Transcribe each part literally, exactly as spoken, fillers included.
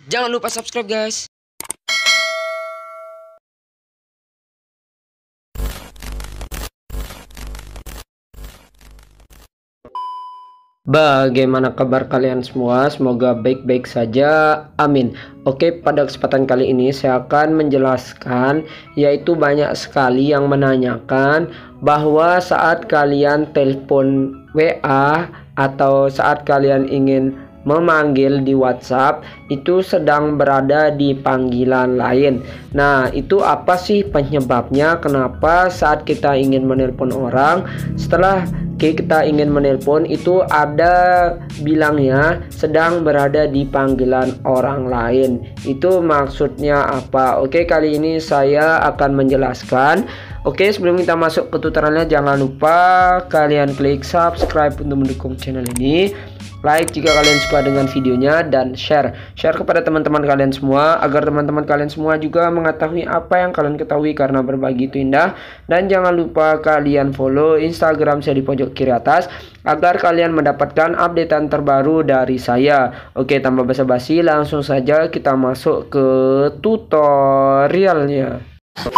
Jangan lupa subscribe guys. Bagaimana kabar kalian semua? Semoga baik-baik saja, amin. Oke, pada kesempatan kali ini saya akan menjelaskan, yaitu banyak sekali yang menanyakan bahwa saat kalian telepon W A atau saat kalian ingin memanggil di WhatsApp itu sedang berada di panggilan lain. Nah, itu apa sih penyebabnya? Kenapa saat kita ingin menelpon orang, setelah kita ingin menelpon itu ada bilangnya sedang berada di panggilan orang lain? Itu maksudnya apa? Oke, kali ini saya akan menjelaskan. Oke, sebelum kita masuk ke tutorialnya, jangan lupa kalian klik subscribe untuk mendukung channel ini, like jika kalian suka dengan videonya, dan share share kepada teman-teman kalian semua agar teman-teman kalian semua juga mengetahui apa yang kalian ketahui, karena berbagi itu indah. Dan jangan lupa kalian follow Instagram saya di pojok kiri atas agar kalian mendapatkan updatean terbaru dari saya. Oke, tanpa basa-basi langsung saja kita masuk ke tutorialnya.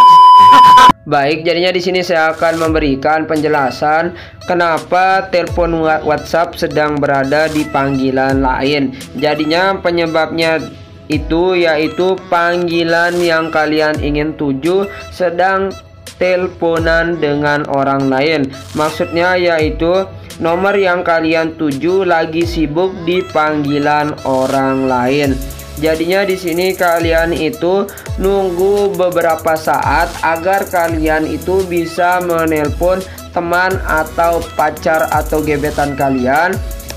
Baik, jadinya di sini saya akan memberikan penjelasan kenapa telepon WhatsApp sedang berada di panggilan lain. Jadinya penyebabnya itu yaitu panggilan yang kalian ingin tuju sedang teleponan dengan orang lain. Maksudnya yaitu nomor yang kalian tuju lagi sibuk di panggilan orang lain. Jadinya di sini kalian itu nunggu beberapa saat agar kalian itu bisa menelpon teman atau pacar atau gebetan kalian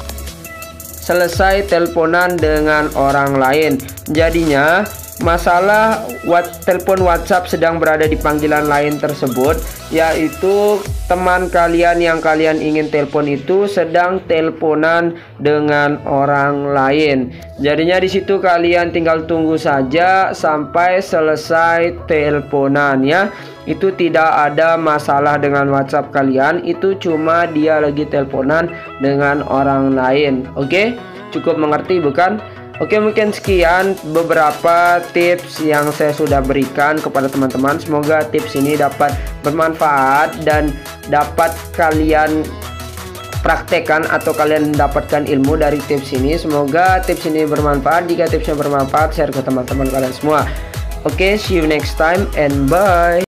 selesai teleponan dengan orang lain. Jadinya masalah what, telepon WhatsApp sedang berada di panggilan lain tersebut yaitu teman kalian yang kalian ingin telepon itu sedang teleponan dengan orang lain. Jadinya di situ kalian tinggal tunggu saja sampai selesai teleponan ya. Itu tidak ada masalah dengan WhatsApp kalian, itu cuma dia lagi teleponan dengan orang lain. Oke, cukup mengerti bukan? Oke, mungkin sekian beberapa tips yang saya sudah berikan kepada teman-teman. Semoga tips ini dapat bermanfaat dan dapat kalian praktekkan atau kalian mendapatkan ilmu dari tips ini. Semoga tips ini bermanfaat. Jika tipsnya bermanfaat, share ke teman-teman kalian semua. Oke, see you next time and bye.